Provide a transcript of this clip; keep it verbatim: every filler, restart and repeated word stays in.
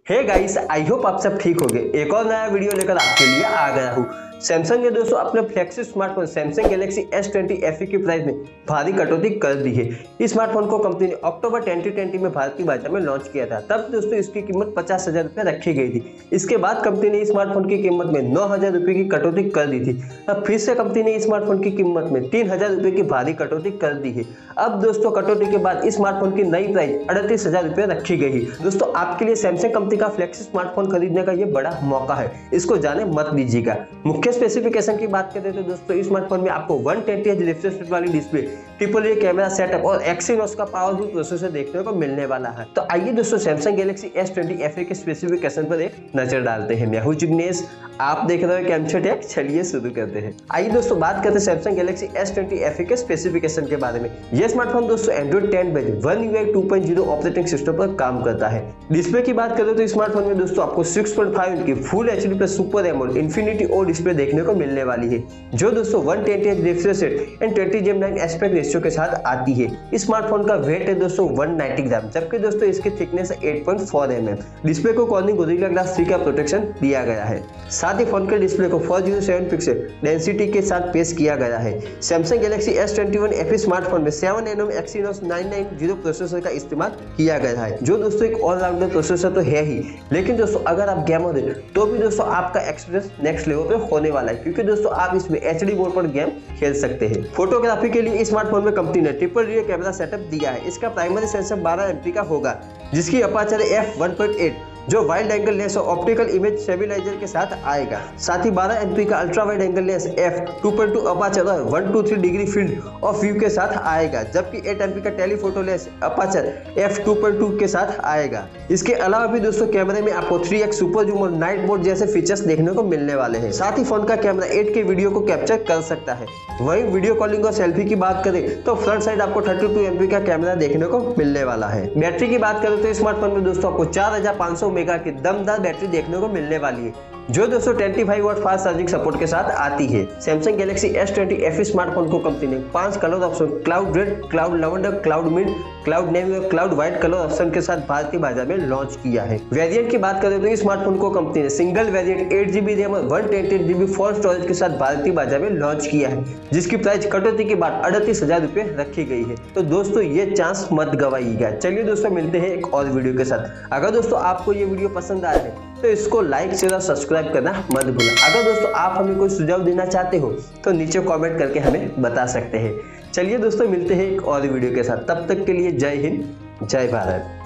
Hey guys, I hope आप सब ठीक होंगे। एक और नया वीडियो लेकर आपके लिए आ गया हूँ। सैमसंग ने दोस्तों अपने flagship smartphone Samsung Galaxy S twenty F E की प्राइस में भारी कटौती कर दी है। इस स्मार्टफोन को कंपनी ने अक्टूबर दो हज़ार बीस में भारतीय बाजार में लॉन्च किया था। तब दोस्तों इसकी कीमत पचास हजार रुपये रखी गई थी। इसके बाद कंपनी ने इस स्मार्टफोन की कीमत में नौ हजार रुपये की कटौती कर दी थी। अब फिर से कंपनी ने इस स्मार्टफोन की कीमत में तीन हजार रुपये की भारी कटौती कर दी है। अब दोस्तों कटौती के बाद इस स्मार्टफोन की नई प्राइस अड़तीस हजार रुपये रखी गई है। दोस्तों आपके लिए सैमसंग कंपनी का फ्लैगशिप स्मार्टफोन खरीदने का ये बड़ा मौका है, इसको जाने मत दीजिएगा। मुख्य स्पेसिफिकेशन बात करें तो दोस्तों इस स्मार्टफोन में आपको one twenty hertz refresh rate वाली display, triple A camera setup और एक्सिनोस का पावरफुल प्रोसेसर देखने को मिलने वाला है। तो आइए दोस्तों Samsung Galaxy S twenty F E के स्पेसिफिकेशन पर एक नजर डालते हैं। मैं हूं जिग्नेश, आप देख रहे हो कैमशो टेक। चलिए शुरू करते हैं। आइए दोस्तों बात करते हैं Samsung Galaxy S twenty F E के स्पेसिफिकेशन के बारे में। यह स्मार्टफोन दोस्तों Android ten based one U I two point zero operating system पर काम करता है। डिस्प्ले की बात करें तो इस स्मार्टफोन में दोस्तों आपको सिक्स पॉइंट फाइव इंच की full H D plus super AMOLED infinity O display देखने को मिलने वाली है, जो दोस्तों one twenty hertz refresh rate and twenty जेम नाइन एस्पेक्ट रेशियो के साथ आती है। इस स्मार्टफोन का वेट है दोस्तों वन नाइंटी ग्राम, जबकि दोस्तों इसकी थिकनेस है eight point four M M. Display को कॉर्निंग गोरिल्ला ग्लास थ्री का प्रोटेक्शन दिया गया है। साथ ही फोन के डिस्प्ले को four zero seven pixel density के साथ पेश किया गया है। Samsung Galaxy S twenty one F E smartphone में seven nano Exynos nine nine zero processor का इस्तेमाल किया गया है, जो दोस्तों एक ऑलराउंडर प्रोसेसर तो है ही, लेकिन दोस्तों अगर आप गेमर हैं तो भी दोस्तों आपका एक्सपीरियंस नेक्स्ट लेवल पे होने वाला है, क्योंकि दोस्तों आप इसमें एच डी मोड पर गेम खेल सकते हैं। फोटोग्राफी के लिए इस स्मार्टफोन में कंपनी ने ट्रिपल रियर कैमरा सेटअप दिया है। इसका प्राइमरी सेंसर बारह एम पी का होगा, जिसकी aperture F one point eight जो वाइड एंगल लेंस और ऑप्टिकल इमेज स्टेबलाइजर के साथ आएगा। साथ ही बारह एम पी का ultra wide angle lens F two point two aperture और one two three degree field of view के साथ आएगा, जबकि एट एम पी का telephoto lens aperture F two point two के साथ आएगा। इसके अलावा भी दोस्तों कैमरे में आपको थ्री एक्स सुपर जूम और नाइट मोड जैसे फीचर्स देखने को मिलने वाले हैं। साथ ही फोन का कैमरा एट के वीडियो को कैप्चर कर सकता है। वहीं वीडियो कॉलिंग और सेल्फी की बात करें तो फ्रंट साइड आपको थर्टी टू एम पी का कैमरा देखने को मिलने वाला है। बैटरी की बात करें तो स्मार्टफोन में दोस्तों आपको चार हजार पाँच सौ मेगा की दमदार बैटरी देखने को मिलने वाली है, जो दोस्तों पच्चीस वाट फास्ट चार्जिंग सपोर्ट के साथ आती है। Samsung Galaxy S twenty F E smartphone को कंपनी ने पांच colour option cloud red, cloud lavender, cloud mint, cloud navy और क्लाउड व्हाइट कलर ऑप्शन के साथ भारतीय बाजार में लॉन्च किया है। वेरिएंट की बात करें तो इस स्मार्टफोन को कंपनी ने single variant eight GB RAM और one twenty GB phone storage के साथ भारतीय बाजार में लॉन्च किया है, जिसकी प्राइस कटौती के बाद अड़तीस हजार रुपये रखी गई है। तो दोस्तों ये चांस मत गवाइएगा। चलिए दोस्तों मिलते हैं एक और वीडियो के साथ। अगर दोस्तों आपको ये वीडियो पसंद आया है तो इसको लाइक शेयर और सब्सक्राइब करना मत भूलना। अगर दोस्तों आप हमें कोई सुझाव देना चाहते हो तो नीचे कमेंट करके हमें बता सकते हैं। चलिए दोस्तों मिलते हैं एक और वीडियो के साथ। तब तक के लिए जय हिंद, जय भारत।